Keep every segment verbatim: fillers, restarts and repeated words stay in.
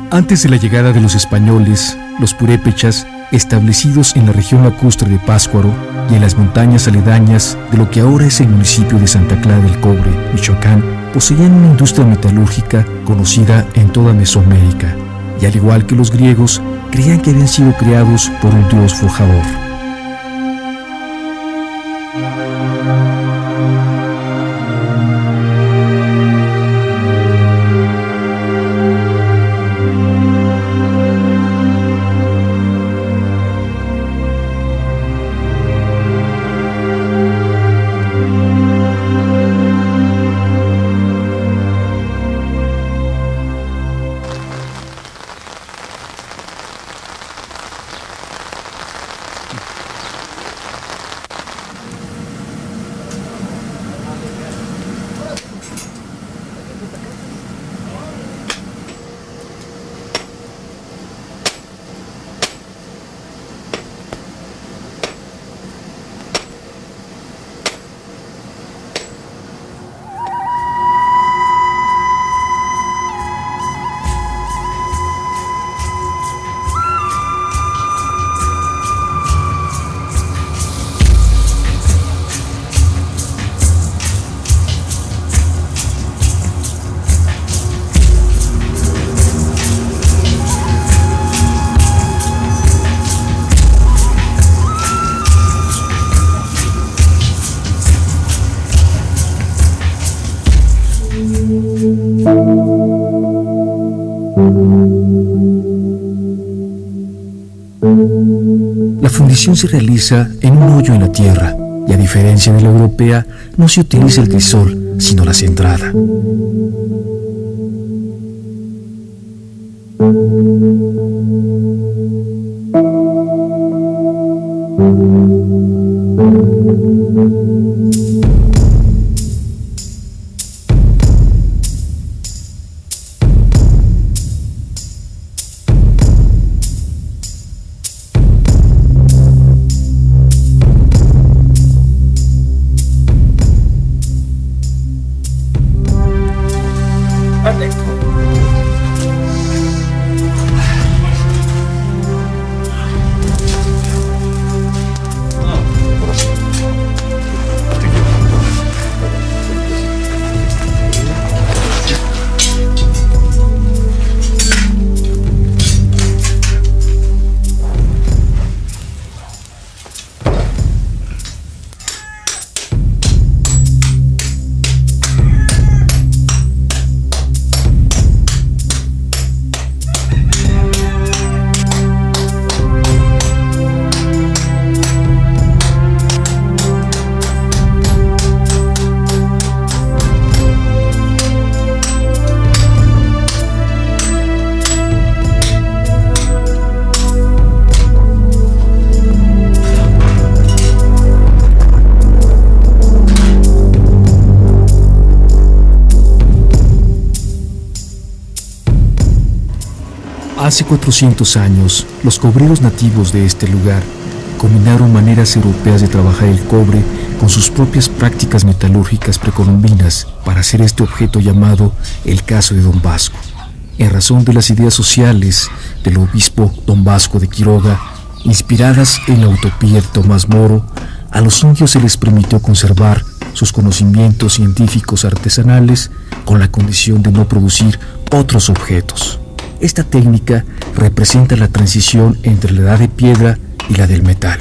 Antes de la llegada de los españoles, los purépechas, establecidos en la región lacustre de Pátzcuaro y en las montañas aledañas de lo que ahora es el municipio de Santa Clara del Cobre, Michoacán, poseían una industria metalúrgica conocida en toda Mesoamérica, y al igual que los griegos, creían que habían sido creados por un dios forjador. La fundición se realiza en un hoyo en la tierra y, a diferencia de la europea, no se utiliza el crisol, sino la centrada. Hace cuatrocientos años, los cobreros nativos de este lugar combinaron maneras europeas de trabajar el cobre con sus propias prácticas metalúrgicas precolombinas para hacer este objeto llamado el caso de Don Vasco. En razón de las ideas sociales del obispo Don Vasco de Quiroga, inspiradas en la utopía de Tomás Moro, a los indios se les permitió conservar sus conocimientos científicos artesanales con la condición de no producir otros objetos. Esta técnica representa la transición entre la edad de piedra y la del metal.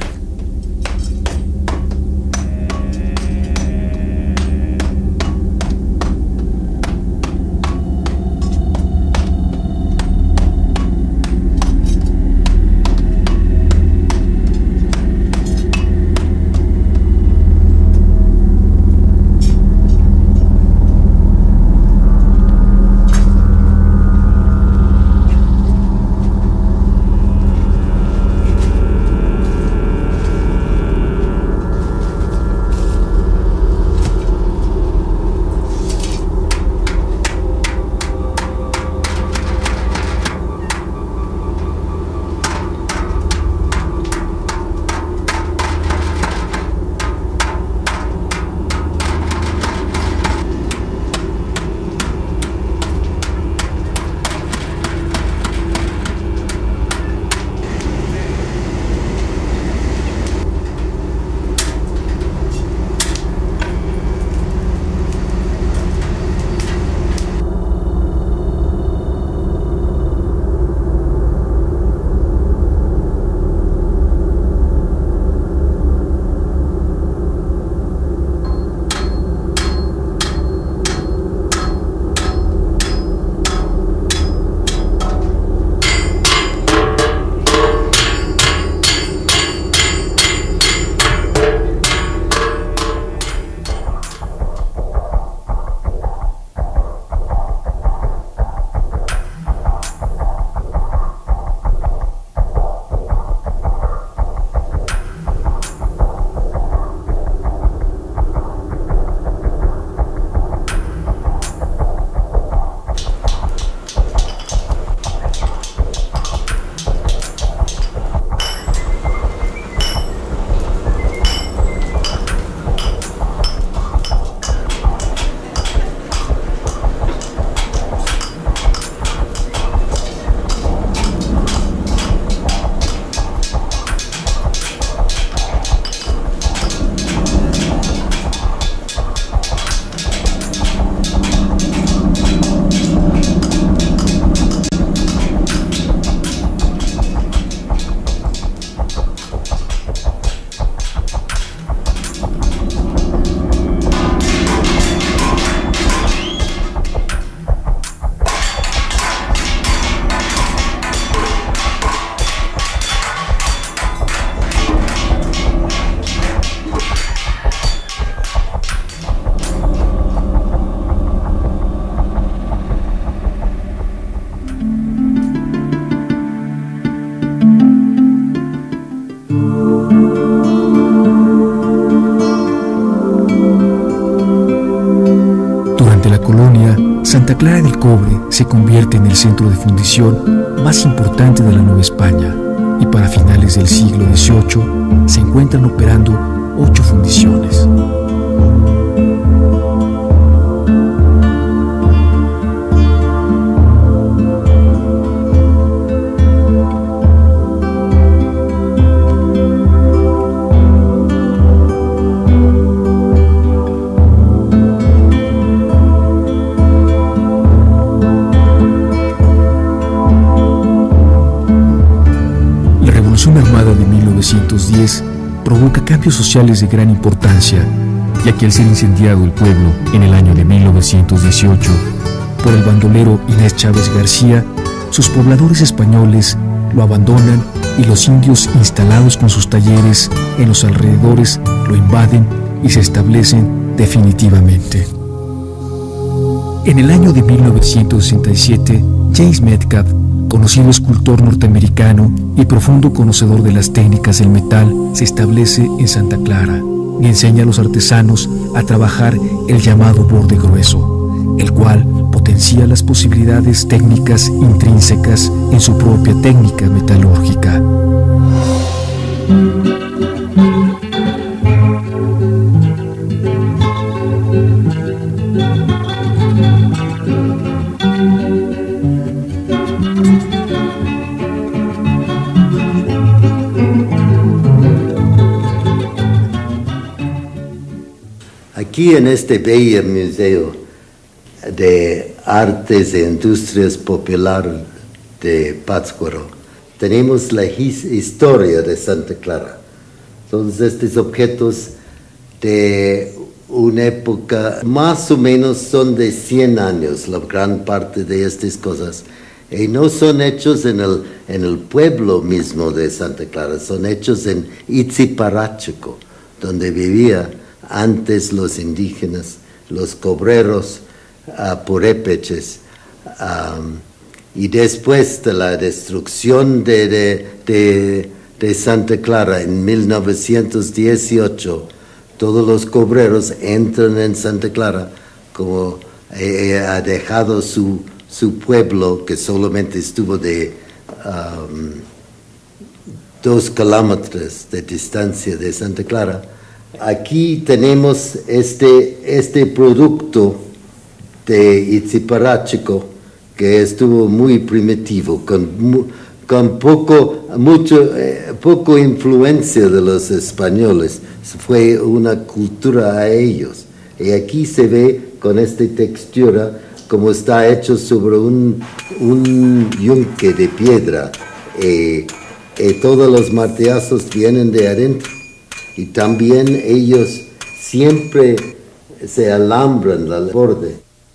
colonia, Santa Clara del Cobre se convierte en el centro de fundición más importante de la Nueva España y para finales del siglo dieciocho se encuentran operando ocho fundiciones. La Revolución Armada de mil novecientos diez provoca cambios sociales de gran importancia, ya que al ser incendiado el pueblo en el año de mil novecientos dieciocho por el bandolero Inés Chávez García, sus pobladores españoles lo abandonan y los indios instalados con sus talleres en los alrededores lo invaden y se establecen definitivamente. En el año de mil novecientos sesenta y siete, James Metcalf, conocido escultor norteamericano y profundo conocedor de las técnicas del metal, se establece en Santa Clara y enseña a los artesanos a trabajar el llamado borde grueso, el cual potencia las posibilidades técnicas intrínsecas en su propia técnica metalúrgica. Aquí en este bello museo de artes e industrias popular de Pátzcuaro tenemos la his historia de Santa Clara. Todos estos objetos de una época más o menos son de cien años, la gran parte de estas cosas, y no son hechos en el, en el pueblo mismo de Santa Clara, son hechos en Itziparachico, donde vivía antes los indígenas, los cobreros uh, purépeches, um, y después de la destrucción de, de, de, de Santa Clara en mil novecientos dieciocho, todos los cobreros entran en Santa Clara como eh, ha dejado su, su pueblo, que solamente estuvo de um, dos kilómetros de distancia de Santa Clara. Aquí tenemos este, este producto de Itziparachico que estuvo muy primitivo, con, con poco, mucho, eh, poco influencia de los españoles. Fue una cultura a ellos. Y aquí se ve con esta textura como está hecho sobre un, un yunque de piedra. Eh, y todos los martillazos vienen de adentro. Y también ellos siempre se alambran al borde.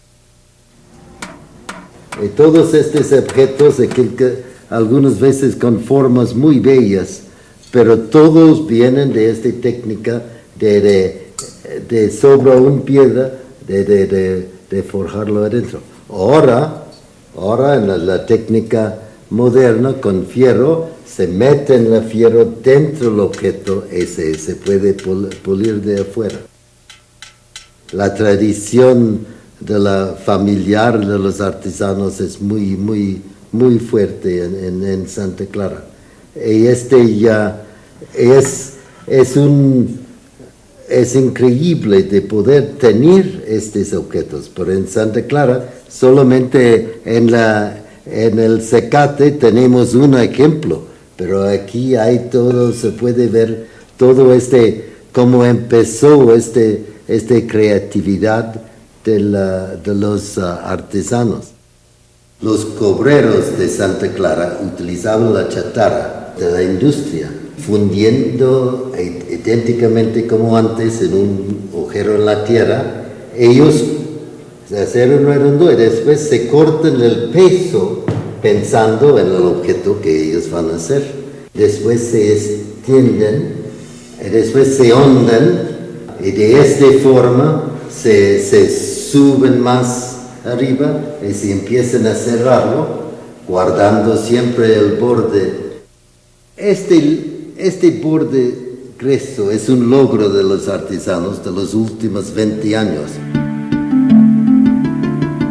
Y todos estos objetos, algunas veces con formas muy bellas, pero todos vienen de esta técnica de, de, de sobre una piedra, de, de, de, de forjarlo adentro. Ahora, ahora en la, la técnica moderna con fierro, se mete en la fierro dentro del objeto y se, se puede pulir de afuera. La tradición de la familiar de los artesanos es muy, muy, muy fuerte en, en, en Santa Clara. Y este ya es, es, un, es increíble de poder tener estos objetos, pero en Santa Clara solamente en, la, en el Zacate tenemos un ejemplo. Pero aquí hay todo, se puede ver todo este, cómo empezó este, esta creatividad de, la, de los uh, artesanos. Los cobreros de Santa Clara utilizaban la chatarra de la industria, fundiendo idénticamente como antes en un agujero en la tierra. Ellos se hacen redondo y después se cortan el peso pensando en el objeto que ellos van a hacer. Después se extienden, y después se hondan, y de esta forma se, se suben más arriba y se empiezan a cerrarlo, guardando siempre el borde. Este, este borde grueso es un logro de los artesanos de los últimos veinte años.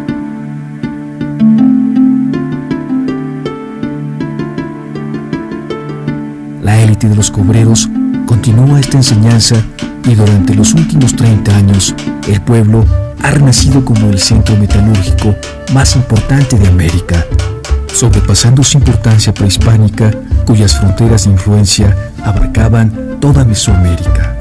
mente de los cobreros continúa esta enseñanza y durante los últimos treinta años el pueblo ha renacido como el centro metalúrgico más importante de América, sobrepasando su importancia prehispánica, cuyas fronteras de influencia abarcaban toda Mesoamérica.